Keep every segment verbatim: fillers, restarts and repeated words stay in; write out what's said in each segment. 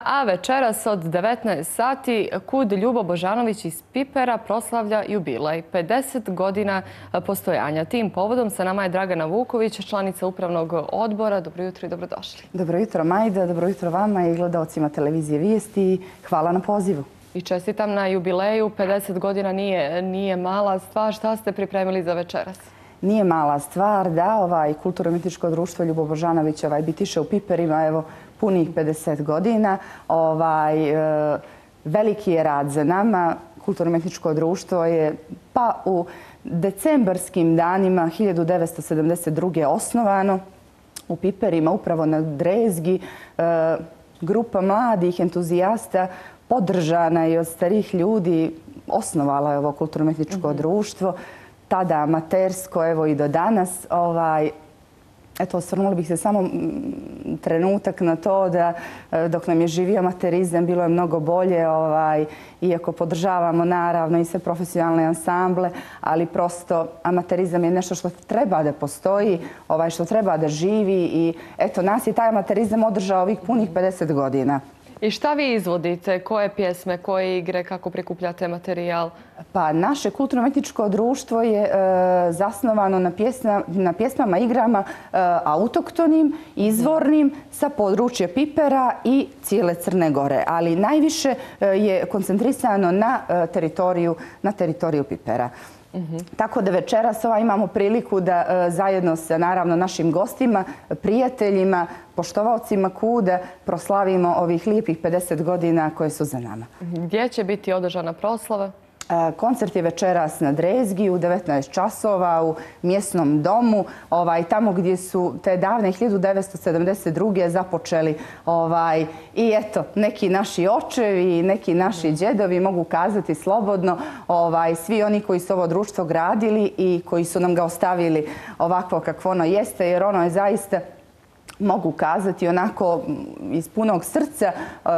A večeras od devetnaest sati Kud Ljubo Božanović iz Pipera proslavlja jubilej, pedeset godina postojanja. Tim povodom sa nama je Dragana Vuković, članica Upravnog odbora. Dobro jutro i dobrodošli. Dobro jutro, Majda. Dobro jutro vama i gledalcima televizije Vijesti. Hvala na pozivu. I čestitam na jubileju. pedeset godina nije, nije mala stvar. Šta ste pripremili za večeras? Nije mala stvar, da. Ovaj Kulturno-umjetničko društvo Ljubo Božanović ovaj, bitiše u Piperima, evo, punih pedeset godina. Ovaj, e, veliki je rad za nama. Kulturno-umjetničko društvo je pa u decembarskim danima hiljadu devetsto sedamdeset druge. osnovano u Piperima, upravo na Drezgi. E, grupa mladih entuzijasta podržana i od starih ljudi osnovala je ovo kulturno-umjetničko mm-hmm. društvo. Tada amatersko, evo i do danas. Ovaj, eto, osvrnuli bih se samo trenutak na to da dok nam je živio amaterizam bilo je mnogo bolje, ovaj, iako podržavamo naravno i sve profesionalne ansamble, ali prosto amaterizam je nešto što treba da postoji, ovaj, što treba da živi i eto, nas je taj amaterizam održao ovih punih pedeset godina. I šta vi izvodite? Koje pjesme, koje igre, kako prikupljate materijal? Pa naše kulturno-umjetničko društvo je e, zasnovano na, pjesma, na pjesmama, igrama e, autoktonim, izvornim, sa područja Pipera i cijele Crne Gore. Ali najviše e, je koncentrisano na, e, teritoriju, na teritoriju Pipera. Mm-hmm. Tako da večeras ovaj imamo priliku da e, zajedno sa naravno našim gostima, prijateljima, poštovalcima Kuda proslavimo ovih lijepih pedeset godina koje su za nama. Gdje će biti održana proslava? Koncert je večeras na Drezgi u devetnaest časova u mjesnom domu, ovaj, tamo gdje su te davne hiljadu devetsto sedamdeset druge započeli ovaj, i eto, neki naši očevi, neki naši djedovi, mogu kazati slobodno, ovaj, svi oni koji su ovo društvo gradili i koji su nam ga ostavili ovako kakvo ono jeste, jer ono je zaista, mogu kazati onako iz punog srca,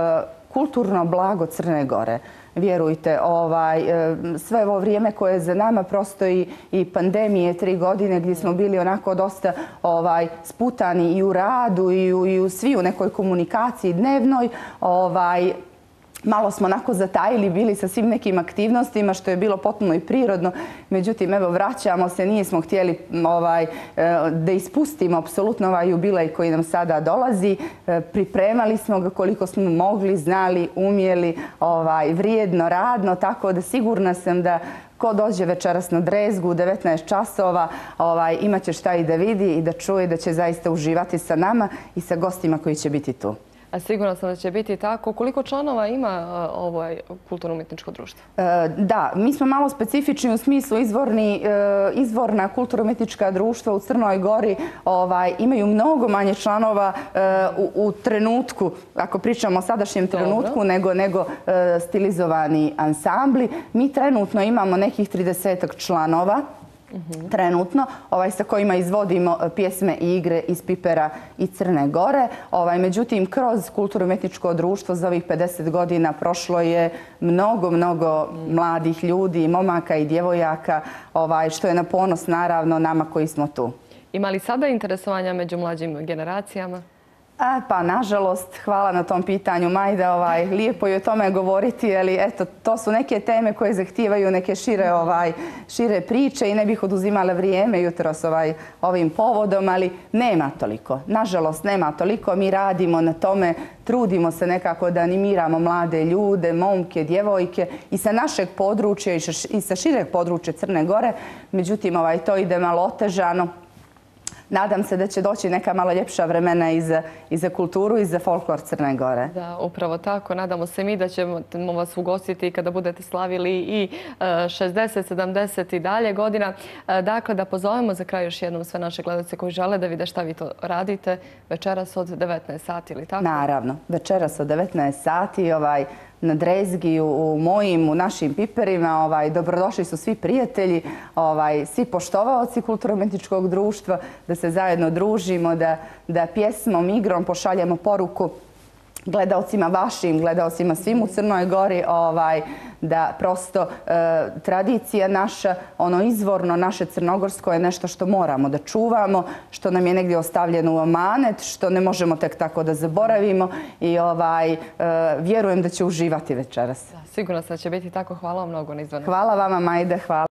kulturno blago Crne Gore. Vjerujte, ovaj, sve ovo vrijeme koje je za nama, prosto i, i pandemije tri godine gdje smo bili onako dosta ovaj, sputani i u radu i u, i u svi u nekoj komunikaciji dnevnoj, ovaj, malo smo onako zatajili bili sa svim nekim aktivnostima, što je bilo potpuno i prirodno. Međutim, evo, vraćamo se, nismo htjeli ovaj, da ispustimo apsolutno ovaj jubilej koji nam sada dolazi. Pripremali smo ga koliko smo mogli, znali, umjeli, ovaj, vrijedno, radno, tako da sigurna sam da ko dođe večeras na Drezgu u devetnaest časova, ovaj, imat će šta i da vidi i da čuje, da će zaista uživati sa nama i sa gostima koji će biti tu. A sigurno sam da će biti tako. Koliko članova ima ovo kulturno-umjetničko društvo? E, da, mi smo malo specifični u smislu izvorni, e, izvorna kulturno-umjetnička društva u Crnoj Gori ovaj, imaju mnogo manje članova e, u, u trenutku, ako pričamo o sadašnjem trenutku, nego, nego e, stilizovani ansambli. Mi trenutno imamo nekih tridesetak članova. Mm-hmm. trenutno, ovaj, sa kojima izvodimo pjesme i igre iz Pipera i Crne Gore. Ovaj, međutim, kroz kulturno-umjetničko društvo za ovih pedeset godina prošlo je mnogo, mnogo mm. mladih ljudi, momaka i djevojaka, ovaj, što je na ponos naravno nama koji smo tu. Ima li sada interesovanja među mlađim generacijama? A, pa, nažalost, hvala na tom pitanju, Majda. Ovaj, lijepo je o tome govoriti, ali eto, to su neke teme koje zahtijevaju neke šire, ovaj, šire priče i ne bih oduzimala vrijeme jutros ovaj, ovim povodom, ali nema toliko. Nažalost, nema toliko. Mi radimo na tome, trudimo se nekako da animiramo mlade ljude, momke, djevojke i sa našeg područja i sa šireg područja Crne Gore. Međutim, ovaj, to ide malo otežano. Nadam se da će doći neka malo ljepša vremena i za, i za kulturu i za folklor Crne Gore. Da, upravo tako. Nadamo se mi da ćemo vas ugostiti kada budete slavili i šezdeset, sedamdeset i dalje godina. Dakle, da pozovemo za kraj još jednom sve naše gledalce koji žele da vide šta vi to radite večeras od devetnaest sati, ili tako? Naravno. Večeras od devetnaest sati, ovaj, na Drezgi, u mojim, u našim Piperima. Ovaj, dobrodošli su svi prijatelji, ovaj, svi poštovaoci kulturno-umjetničkog društva, da se zajedno družimo, da, da pjesmom, igrom pošaljemo poruku gledaocima vašim, gledaocima svim u Crnoj Gori, ovaj, da prosto e, tradicija naša, ono izvorno naše crnogorsko je nešto što moramo da čuvamo, što nam je negdje ostavljeno u amanet, što ne možemo tek tako da zaboravimo i ovaj, e, vjerujem da će uživati večeras. Sigurno se da će biti tako. Hvala vam mnogo na izvanu. Hvala vama, Majde, hvala.